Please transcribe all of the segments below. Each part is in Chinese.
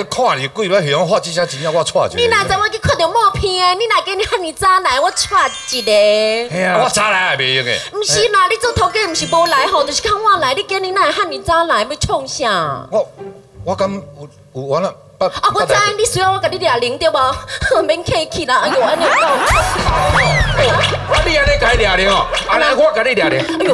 看你几摆向发这些钱啊，我带一个。 你哪知我去看到默片？你哪给你喊你早来，我带一个。 我早来也袂用诶。 唔是啦，你做头家唔是无来吼，就是看我来。你今日哪会喊你早来要创啥？ 我敢有完了。 啊，我知你需要我甲你抓零对无？免客气啦，哎呦，安尼讲。 你安尼甲伊抓零哦？安尼我甲你抓零。哎呦。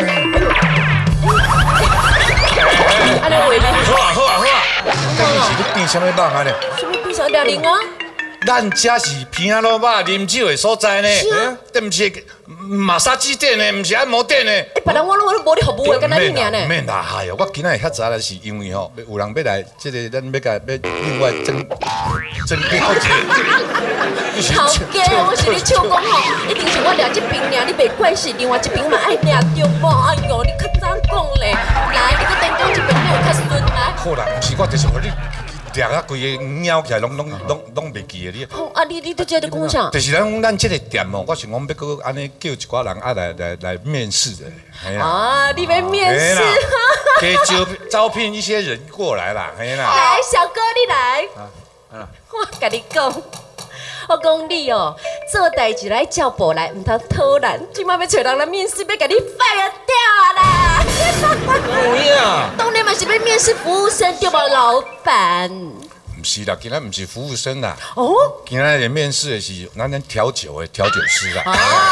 安尼话呢？ 好啊！今日是你变什么肉啊呢？ 什么变啥抓零啊？ 咱这是平安老爸啉酒的所在呢，这不是马杀鸡店呢，不是按摩店呢。 别人我都无你服务的，干那你呢？ 免啦，哎哟，我今日遐早来是因为吼，有人要来，这个咱要另外增了解。 头家，我是你唱讲吼，一定是我抓这边尔，你袂怪是另外一边嘛爱抓着无？哎呦，你较早讲咧，来，你搁等讲这边你有较顺来。 好啦，不是我就是互你。抓啊，规个鸟起来，拢袂记的你。 好啊，你都觉得讲啥？ 就是咱这个店哦，我想讲要搁安尼叫一寡人来面试的。 啊，你要面试？ 给招聘一些人过来啦，嘿啦。 来，小哥你来。我跟你讲，我讲你哦，做代志来照步来，唔通偷懒。今晚要找人来面试，要甲你 fire 掉啦！ 有影。 当然嘛是要面试服务生对无，老板。 不是啦，今仔不是服务生啦。 哦。 今仔的面试的是咱调酒的调酒师啦。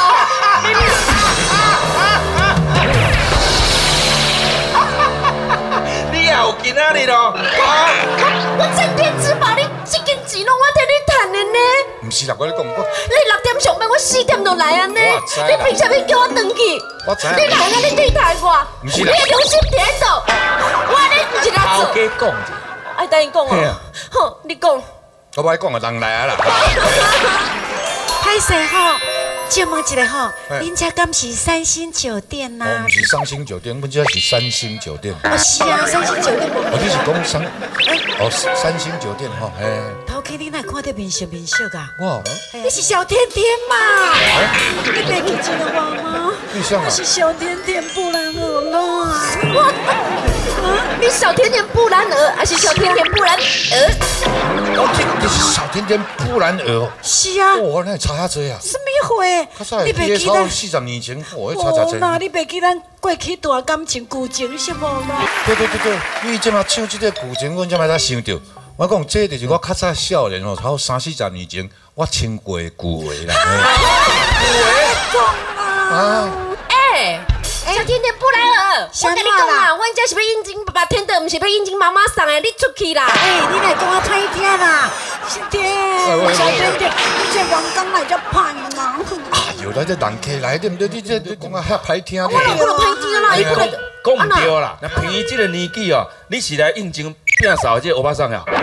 你也有今仔日咯？ 我镇店之宝，你这间钱拢我替你赚的呢。 不是啦，我跟你讲， 你6点上班，我4点就来啊呢。你凭啥要叫我回去？ 我知。 你哪个你对待我？ 不是啦。 你良心踮倒，我你不是来做。 头家讲者。 爱等伊讲哦。好，你讲。 我爱讲的人来啊啦。 歹势吼，借问一下吼，恁家敢是三星酒店呐？ 不是三星酒店，阮这是三星酒店。 哦，是啊，三星酒店。 你是讲三星酒店吼，嘿。 头家你哪看到面熟噶？ 我， 你是小甜甜嘛？你袂记得我吗？我是小甜甜布兰儿啦。 你小甜甜布兰儿，还是小甜甜布兰儿？ 这是小甜甜布兰儿。 是啊。 我那差多啊。 什么会？ 你袂记得40年前，我差多。 那你袂记咱过去大感情旧情是无啦？ 对，你即马唱这个旧情，阮才才想到。我讲这就是我较早少年哦，差不多30-40年前我听过的旧话啦。 旧话啊！ 小甜甜布莱尔，我跟你讲啦，阮这是要应征爸爸天的，不是要应征妈妈送的，你出去啦！ 你来讲我歹听啦，是的，小甜甜，你这员工来才歹嘛。 哎呦，咱这人客来对不对？你这讲啊遐歹听。 我哪不能歹听啦？伊不能讲唔对啦。那凭伊这个年纪哦，你是来应征变嫂这欧巴桑呀？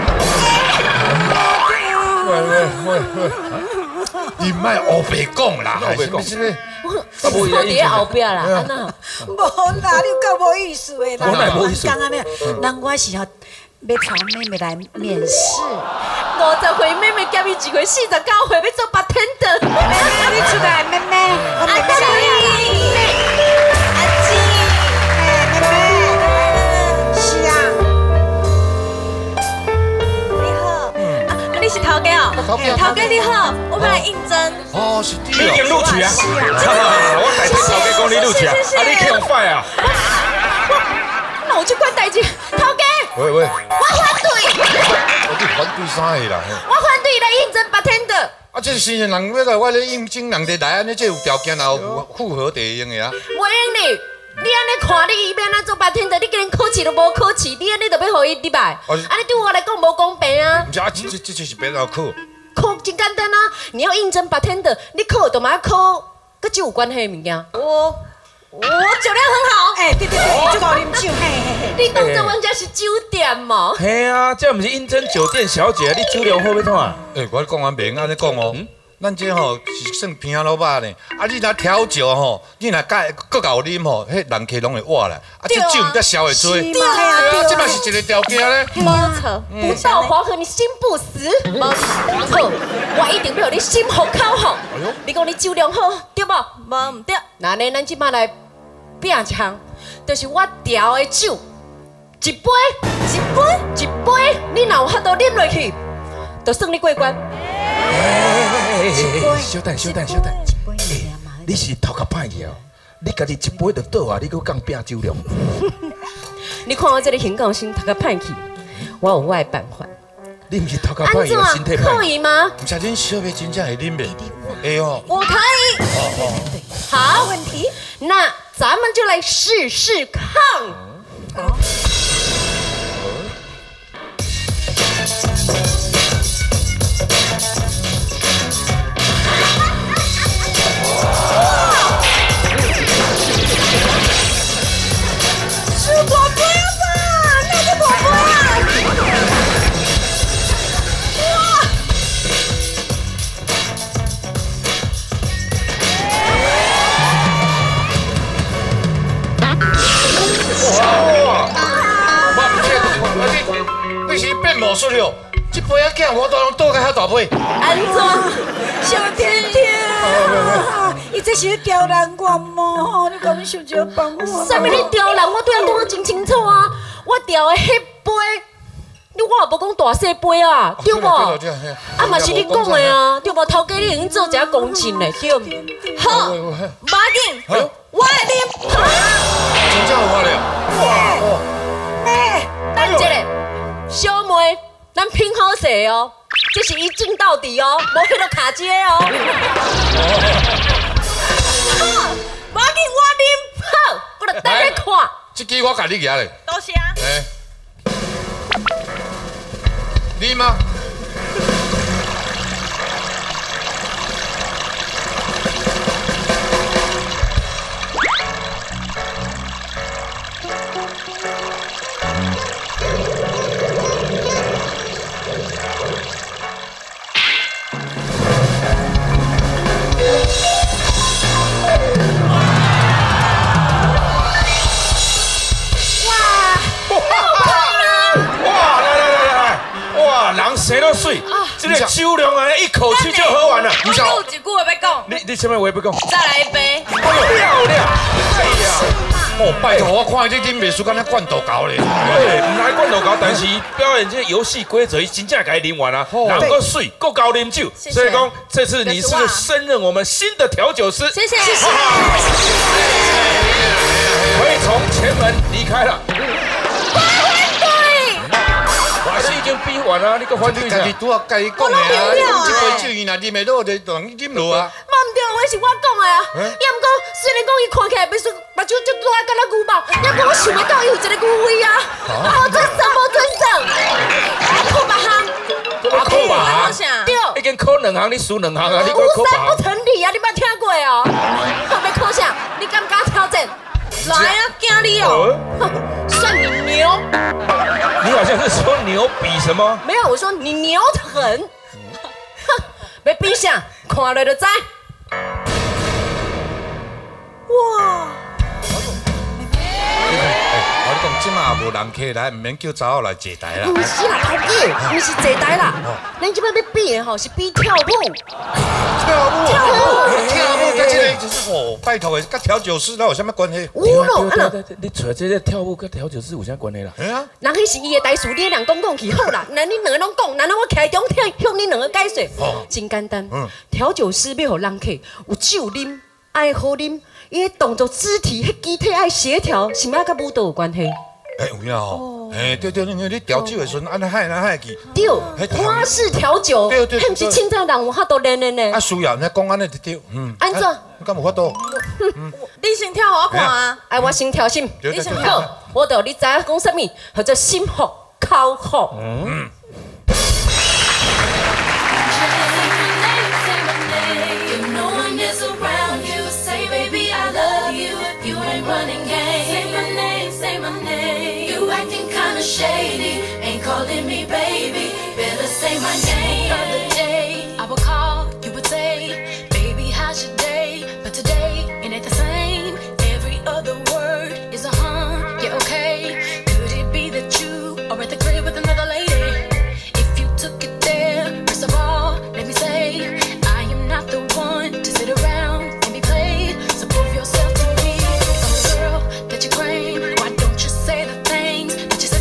喂，你莫胡白讲啦， 胡白讲。 我伫后壁啦，安那？ 无啦，你够无意思的啦。 我哪无意思？ 刚刚呢，人我是要找妹妹来面试。 50岁妹妹加伊一岁，49岁要做bartender。 妹妹，你出来，妹妹，我妹妹来呀。阿姊，妹妹，是啊。你好， 你是头家哦？头家你好，我们来应征。 哦，是你已经录取啊！我代替头家讲你录取啊！你去用快啊！ 那我去管代志，头家。 喂， 我反对。 你反对啥个啦？ 我反对来应征bartender。 啊，这新人要来我咧应征人哋来安尼，这有条件也有符合地用的啊。 无用你，你安尼看你伊要安怎做bartender，你竟然考试都无考试，你安尼就要互伊入来，安尼对我来讲无公平啊！ 不是啊，这就是别人考。 考真简单啊！你要应征bartender，你考都嘛要考，跟酒有关系的物件。我酒量很好。 对，就搞啉酒，嘿。 你当作阮家是酒店嘛？ 嘿啊，这不是应征酒店小姐，你酒量好要怎啊？ 我讲完袂安尼讲哦。咱这吼是算平安老爸呢，你若调酒吼，你若搁搞啉吼，迄人客拢会活啦。这酒唔得消会做。对啊，这嘛是一个条件咧。 没错，不到黄河你心不死。没错，我一定要让你心服口服。你讲你酒量好，对不？无唔对。那呢，咱即摆来拼枪，就是我调的酒一杯，你若有法度啉落去，就算你过关。 小等，你是头壳歹去哦，你家己一杯就倒啊，你搁讲拼酒量。 你看我这个形状心头壳歹去，我有我的办法。 你不是头壳歹去，身体可歹。 以吗？ 唔知恁小妹真正会啉袂？会哦。 我可以。好，问题。那咱们就来试试看。好。是宝贝吧？那是宝贝啊！ 你是变魔术了？这杯仔囝我都用倒个遐大杯。 安怎？ 小天天，伊这是刁难我吗？你讲想一个办法。 啥物你刁人？我对人讲得真清楚啊！我调的迄杯，我也无讲大细杯啊，对无？啊嘛是你讲的啊，对无？头家你已经做一下公证嘞，对。好，马紧，我来啉。 真正有法了。哇！ 等一下，小妹，咱拼好势哦，这是一镜到底哦，无迄个卡接哦。好，马紧我啉，好，我来等你看。 这支我甲你举咧。 多谢啊。 你吗？ 生都水，这个酒量啊，一口气就喝完了。 我有一句话要讲， 你什么话要讲？ 再来一杯。 漂亮，哎呀， 哦，拜托，我看这啉袂输，敢那罐头高咧。 对，唔来罐头高，但是表演这个游戏规则，真正给啉完啊，然后水，够高啉酒。所以讲，这次你是升任我们新的调酒师。 谢谢。 可以从前门离开了。还是已经比完啊！你个反对一下。 家己拄啊，甲伊讲的啊，这杯酒伊若啉袂落，就让伊啉落啊。 嘛唔对，我是我讲的啊。也毋讲，虽然讲伊看起来袂输，目睭就大，敢若牛毛，也讲我想袂到伊有一个牛味啊。无准上，无准上。扣别项。 扣别项。 对。 已经扣2行，你输2行啊！你无扣三不成理啊！你捌听过哦？要扣啥？你敢敢挑战？ 来啊，惊你哦！ 算你牛。 你好像是说牛比什么？ 没有，我说你牛得很。哼，要比啥？看了就知。 哇！ 我讲即马无人客来，唔免叫查某来坐台啦。 不是啦，头家，不是坐台啦。咱即摆要比的吼是比跳舞。 跳舞，甲这个就是哦，拜托的，甲调酒师那有啥物关系？ 舞咯， 对，你找这个跳舞跟调酒师有啥关系啦？ 哎呀， 人迄是伊的台词，你两讲去好啦。那你两个拢讲，然后我徛中听，向你两个解说。真简单。调酒师要互人客有酒啉，爱好啉，伊的动作、肢体、迄肢体爱协调，是毋是甲舞蹈有关系？ 哎有影吼，哎对，你调酒的时阵，安尼海去。 对，花式调酒， 对， 毋是凊彩人有法度练的呢。 啊需要，你讲安尼就对， 安怎？ 你敢有法度？ 你先跳我看啊！ 哎，我先调心， 你先跳。我道你知影讲啥物，或者心服口服。 Shady, ain't calling me baby. Better say my name. The other day, I would call, you would say, baby, how's your day? But today, it ain't the same. Every other word is a yeah, okay. Could it be that you are at the crib with another lady? If you took it there, first of all, let me say, I am not the one to sit around and be played. So prove yourself to me. I'm the girl that you claim. Why don't you say the things that you say?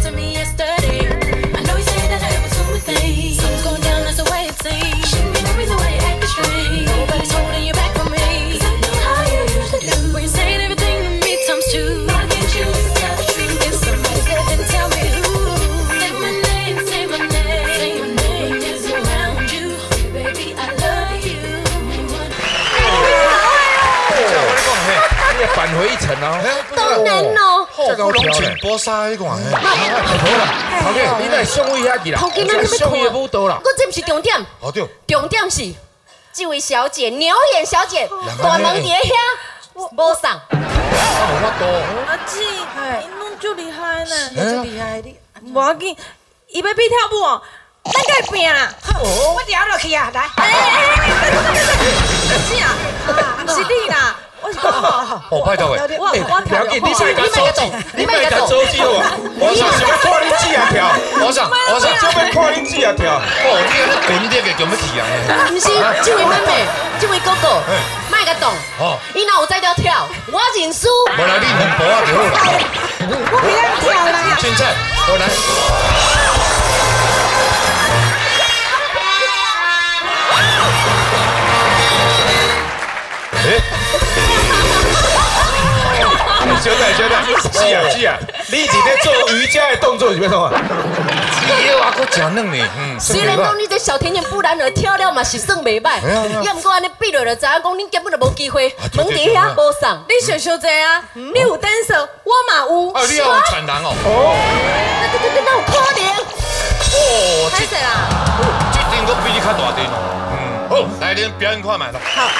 返回一层啊！ 当然咯， 这个拢穿波纱迄款。 头家，你来上位遐去啦！ 头家，咱上位舞蹈啦！ 我这不是重点， 哦对， 重点是这位小姐，牛眼小姐，大门伫遐，无送。 无法度。 阿姊，伊拢足厉害呢， 最厉害的。 无要紧，伊要比跳舞哦，咱该拼啦。 我掉落去啊，来。 阿姊啊，不是你啦，我是讲哦， 哦，拜托诶。 我跳你别甲周记，你别甲周记好啊！我想看你姊啊跳， 我想， 就要看你姊啊跳。 哦，你安尼滚点嘅叫咩去啊？ 不是，这位妹妹，这位哥哥，卖个动。 哦， 伊若有在条跳，我认输。 无来你两步啊就好啦。 我不要跳啦。 现在，我来。 小弟，是啊，你伫咧做瑜伽的动作是要创啊？ 腰啊，佫真软呢。 虽然讲你这小甜甜不然而跳了嘛是算袂歹，也毋过安尼比落就知影讲你根本就无机会，门伫遐无送。 你小小姐啊，你有单手，我嘛有。 啊，你要传人哦。 那有可能。 哦， 歹势啦， 这阵佫比你较大阵哦。好，来恁表演看卖啦。好。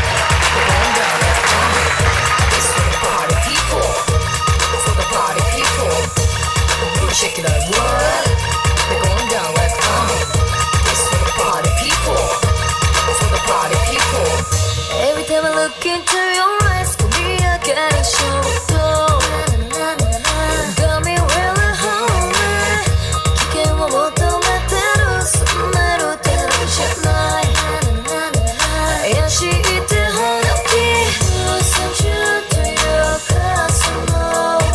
Shake it like what? They're going down like This for the party people. For the party people. Every time I look into your eyes, for me I gotta show it all. Got me really hungry. 기계 뭐부터 매대로 숨매로 때려주잖아. 역시 이때 허락이 웃음 주도 가슴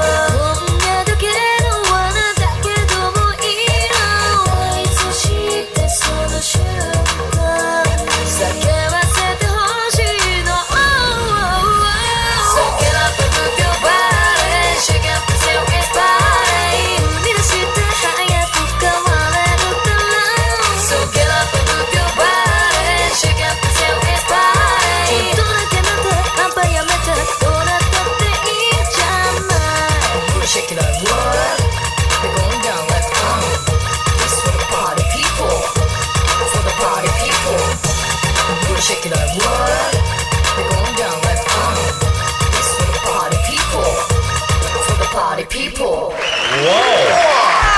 Shake it like what? They're going down like This for the party people. For the party people. Shake it like what? They're going down like This for the party people. For the party people. Wow!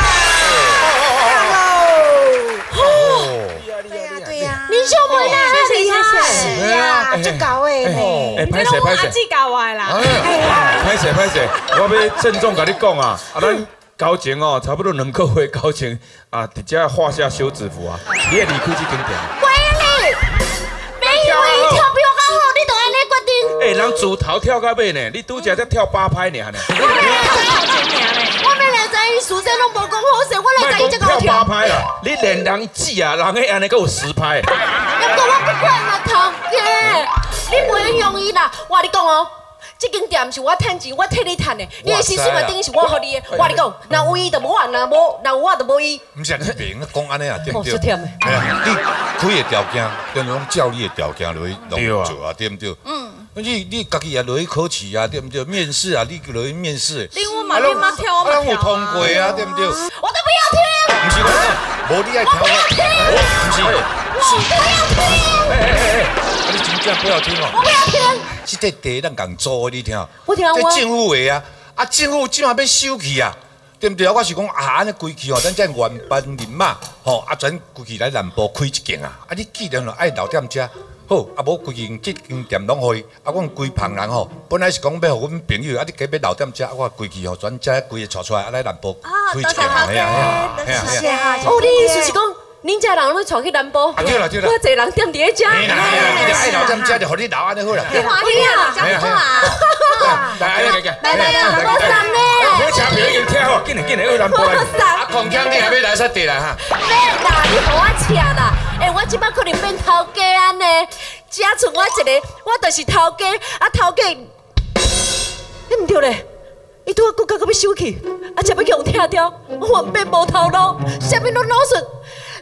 对呀， 你小妹啦，厉害！ 是呀，就搞诶呢。 拍摄阿姊教我的啦。 拍摄，我要郑重甲你讲啊，咱交情哦，差不多2个月交情啊，直接画下休止符啊，你会离开这间店。 喂你，别以为你跳比我较好，你就安尼决定。 人自头跳到尾呢，你拄则才跳8拍尔呢。 我要来知伊事先拢无讲好势，我来知伊这个跳跳。 8拍啦，你连人姊啊，人迄安尼，佫有10拍。 不过我不管啦，头家，你袂用伊啦。我跟你讲哦，这间店是我趁钱，我替你趁的。你的薪水嘛，等于是我互你的。我跟你讲，若有伊就无啊，若有我就无伊。 唔是你明讲安尼啊，对不对？ 是忝的。 哎呀，你开的条件，等于讲照你的条件落去做啊，对不对？你家己也落去考试啊，对不对？面试啊，你落去面试。 你我嘛你妈跳，我嘛跳。 有通过啊，对不对？ 我都不要听。 不是我讲，无你爱跳。 我不要听。 不是， 我不要听。 你真正不要听哦。 我不要听。 这块地咱共租的，你听。 我听这政府的啊，政府即马要收去啊，对不对？我是讲安尼规矩哦，咱这原班人马吼，全规矩来南部开一间啊，你既然爱留踮遮。 好，无规间即间店拢互伊，阮规旁人吼，本来是讲要互阮朋友，你加要留踮遮，我规矩吼，全遮规个带出来，来南部开一间，系啊。 哦，你意思是讲，恁遮人要带去南部？ 对啦， 我一个人踮伫咧遮。 你爱留踮遮就互你留安尼好啦。 你欢喜啊？真好啊！ 来， 我送呢。 我车票已经听好，紧来去南部来。 狂腔你还要来煞地啦哈？ 要啦，你互我车啦。 我即摆可能变头家安尼，只剩我一个，我就是头家。头家，你唔对咧，伊拄啊骨甲要收去，才要用拆掉，我变无头路，啥物拢老顺。